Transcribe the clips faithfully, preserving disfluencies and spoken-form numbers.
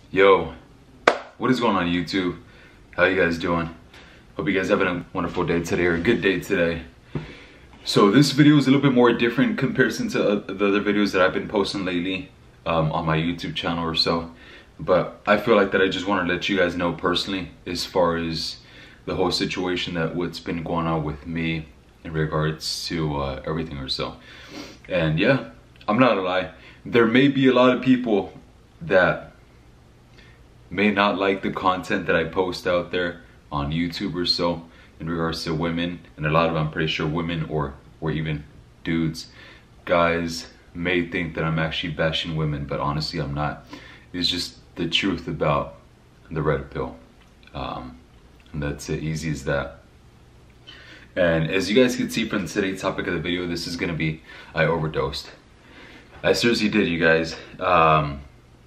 Yo, what is going on YouTube? How you guys doing? Hope you guys having a wonderful day today, or a good day today. So this video is a little bit more different in comparison to uh, the other videos that I've been posting lately um, on my YouTube channel or so. But I feel like that I just want to let you guys know personally as far as the whole situation, that what's been going on with me in regards to uh, everything or so. And yeah, I'm not gonna lie, there may be a lot of people that may not like the content that I post out there on YouTube or so in regards to women, and a lot of, I'm pretty sure, women or or even dudes, guys may think that I'm actually bashing women, but honestly I'm not. It's just the truth about the red pill, um, and that's it, easy as that. And as you guys can see from today's topic of the video, this is gonna be, I overdosed. I seriously did, you guys. Um,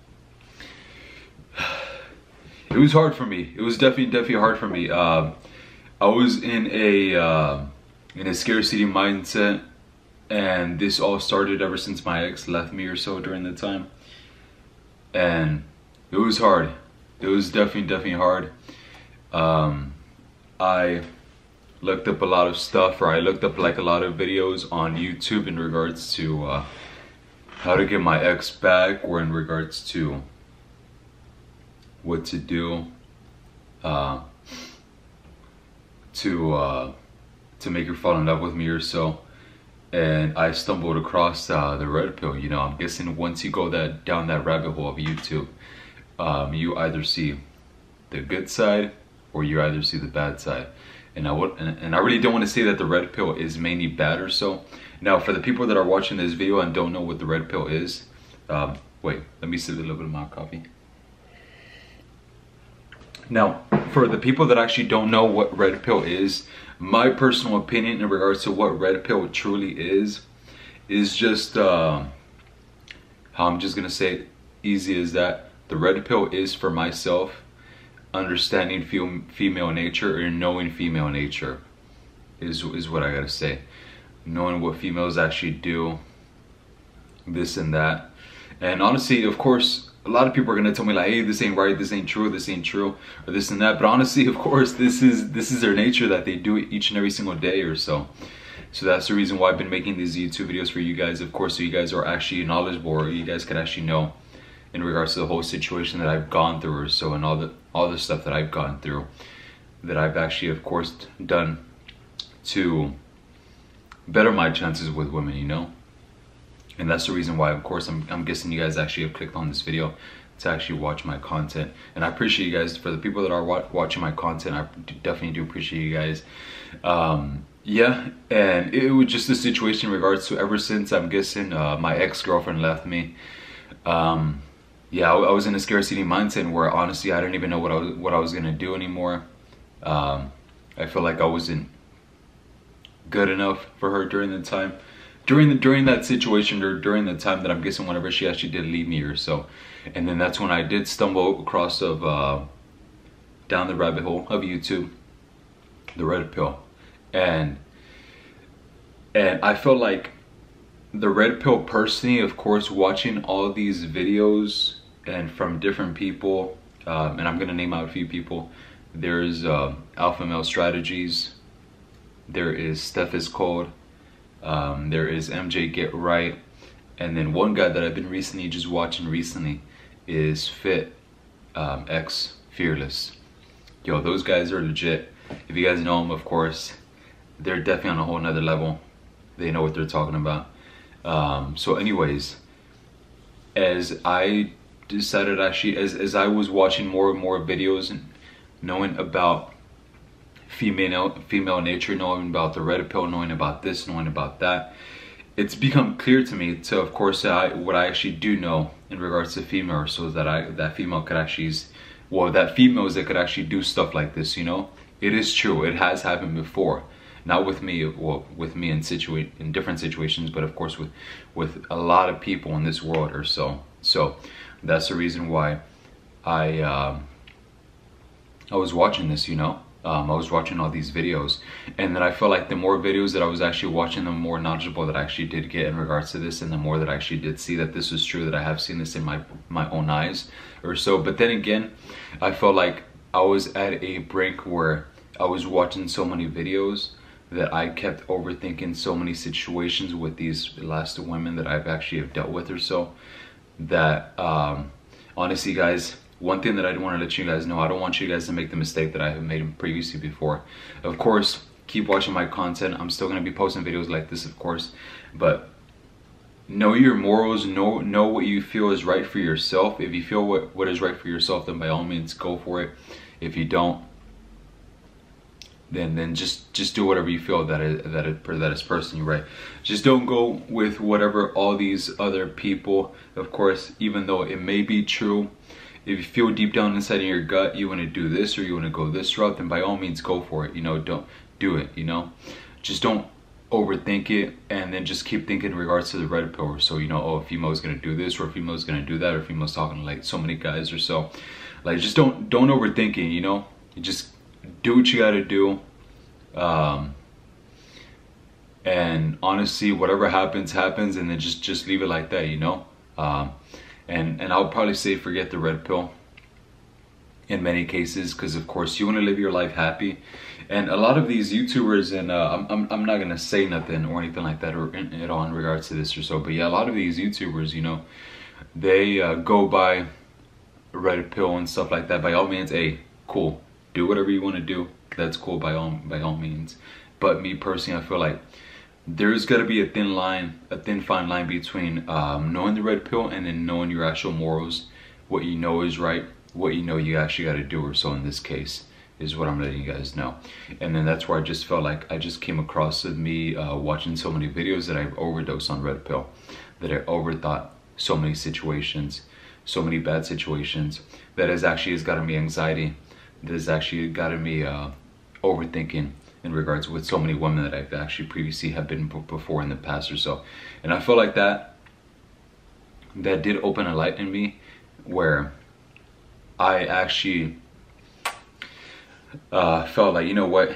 It was hard for me. It was definitely, definitely hard for me. Uh, I was in a uh, in a scarcity mindset, and this all started ever since my ex left me or so during the time. And it was hard. It was definitely, definitely hard. Um, I looked up a lot of stuff, or I looked up like a lot of videos on YouTube in regards to uh, how to get my ex back, or in regards to what to do uh, to uh, to make her fall in love with me or so. And I stumbled across uh, the red pill. You know, I'm guessing once you go that down that rabbit hole of YouTube, um, you either see the good side or you either see the bad side. And I would, and, and I really don't want to say that the red pill is mainly bad or so. Now, for the people that are watching this video and don't know what the red pill is, um, wait, let me sip a little bit of my coffee. Now, for the people that actually don't know what red pill is, my personal opinion in regards to what red pill truly is, is just, uh, how I'm just gonna say it easy as that. The red pill is for myself understanding fem female nature, or knowing female nature is, is what I gotta say. Knowing what females actually do, this and that. And honestly, of course, a lot of people are gonna tell me like, hey, this ain't right, this ain't true, this ain't true, or this and that. But honestly, of course, this is this is their nature, that they do it each and every single day or so. So that's the reason why I've been making these YouTube videos for you guys, of course, so you guys are actually knowledgeable, or you guys can actually know in regards to the whole situation that I've gone through or so, and all the all the stuff that I've gone through, that I've actually, of course, done to better my chances with women, you know. And that's the reason why, of course, I'm, I'm guessing you guys actually have clicked on this video to actually watch my content. And I appreciate you guys. For the people that are wa watching my content, I definitely do appreciate you guys. Um, yeah, and it was just a situation in regards to, ever since, I'm guessing, uh, my ex-girlfriend left me. Um, yeah, I, I was in a scarcity mindset where, honestly, I didn't even know what I was, what I was going to do anymore. Um, I felt like I wasn't good enough for her during the time. During the during that situation, or during the time that I'm guessing whenever she actually did leave me or so. And then that's when I did stumble across of uh, down the rabbit hole of YouTube, the red pill. And and I felt like the red pill personally, of course, watching all these videos and from different people, um, and I'm gonna name out a few people. There's uh, Alpha Male Strategies, there is Steph is Cold, Um, there is M J Get Right, and then one guy that I've been recently just watching recently is Fit um, X Fearless. Yo, those guys are legit. If you guys know them, of course, they're definitely on a whole nother level. They know what they're talking about. Um, so anyways, as I decided actually, as, as I was watching more and more videos and knowing about female female nature, knowing about the red pill, knowing about this, knowing about that, it's become clear to me to, of course, I, what I actually do know in regards to female, so that I that female could actually, well, that females that could actually do stuff like this, you know. It is true, it has happened before, not with me, well, with me in situa in different situations, but of course with with a lot of people in this world or so. So that's the reason why I uh, I was watching this, you know. Um, I was watching all these videos, and then I felt like the more videos that I was actually watching, the more knowledgeable that I actually did get in regards to this, and the more that I actually did see that this was true, that I have seen this in my my own eyes or so. But then again, I felt like I was at a brink where I was watching so many videos that I kept overthinking so many situations with these last women that I've actually have dealt with or so, that um, honestly guys, one thing that I want to let you guys know, I don't want you guys to make the mistake that I have made previously before. Of course, keep watching my content. I'm still going to be posting videos like this, of course, but know your morals, know know what you feel is right for yourself. If you feel what, what is right for yourself, then by all means go for it. If you don't, then then just just do whatever you feel that is that it, that is personally right. Just don't go with whatever all these other people, of course, even though it may be true. If you feel deep down inside in your gut you want to do this or you want to go this route, then by all means go for it. You know, don't do it. You know, just don't overthink it, and then just keep thinking in regards to the red pill. So, you know, oh, a female is gonna do this, or a female is gonna do that, or a female's talking to like so many guys or so. Like, just don't don't overthink it. You know, you just do what you gotta do. Um, and honestly, whatever happens, happens, and then just just leave it like that. You know. Um, and and I'll probably say forget the red pill in many cases, because of course you want to live your life happy. And a lot of these YouTubers, and uh, I'm, I'm, I'm not gonna say nothing or anything like that or in, at all in regards to this or so, but yeah, a lot of these YouTubers, you know, they uh, go by red pill and stuff like that. By all means, hey, cool, do whatever you want to do, that's cool by all by all means. But me personally, I feel like there's got to be a thin line, a thin fine line between um, knowing the red pill and then knowing your actual morals, what you know is right, what you know you actually got to do or so. In this case is what I'm letting you guys know. And then that's where I just felt like I just came across of me uh, watching so many videos that I've overdosed on red pill, that I overthought so many situations, so many bad situations, that has actually has gotten me anxiety, that has actually gotten me uh, overthinking in regards with so many women that I've actually previously have been before in the past or so. And I feel like that that did open a light in me where I actually uh, felt like, you know what,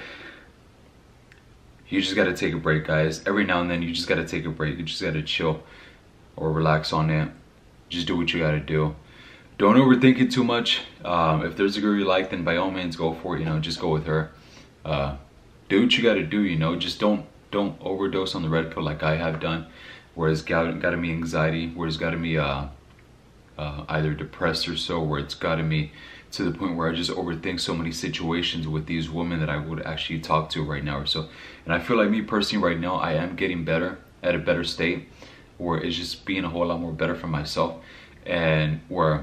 you just gotta take a break, guys. Every now and then you just gotta take a break. You just gotta chill or relax on it. Just do what you gotta do. Don't overthink it too much. Um, if there's a girl you like, then by all means go for it. You know, just go with her. Uh, do what you gotta do. You know, just don't don't overdose on the red pill like I have done, where it's got gotten me anxiety, where it's gotten me uh, uh, either depressed or so, where it's gotten me to the point where I just overthink so many situations with these women that I would actually talk to right now or so. And I feel like me personally right now, I am getting better, at a better state, where it's just being a whole lot more better for myself. And where,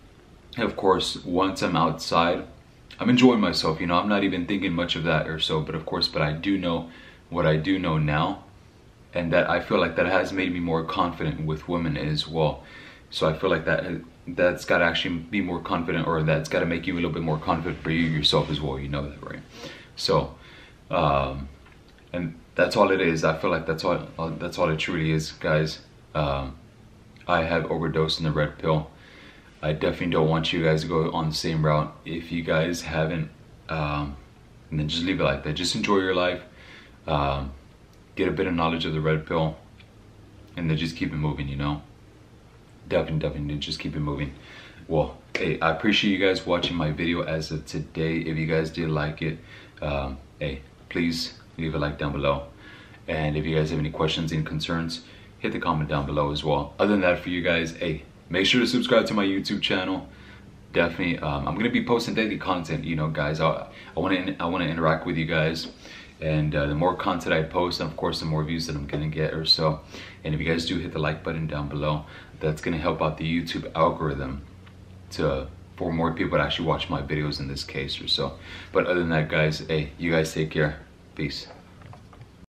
of course, once I'm outside, I'm enjoying myself, you know, I'm not even thinking much of that or so, but of course, but I do know what I do know now, and that I feel like that has made me more confident with women as well. So I feel like that that's got to actually be more confident, or that's got to make you a little bit more confident for you yourself as well. You know that, right? So, um, and that's all it is. I feel like that's all. That's all it truly is, guys. Um, I have overdosed on the red pill. I definitely don't want you guys to go on the same route. If you guys haven't, um, and then just leave it like that. Just enjoy your life. Um, get a bit of knowledge of the red pill, and then just keep it moving. You know. Definitely, definitely, just keep it moving. Well, hey, I appreciate you guys watching my video as of today. If you guys did like it, um, hey, please leave a like down below. And if you guys have any questions and concerns, hit the comment down below as well. Other than that, for you guys, hey, make sure to subscribe to my YouTube channel. Definitely, um, I'm gonna be posting daily content. You know, guys, I, I want to I want to interact with you guys. And uh, the more content I post, of course, the more views that I'm gonna get or so. And if you guys do hit the like button down below, that's gonna help out the YouTube algorithm to for more people to actually watch my videos in this case or so. But other than that, guys, hey, you guys take care. Peace.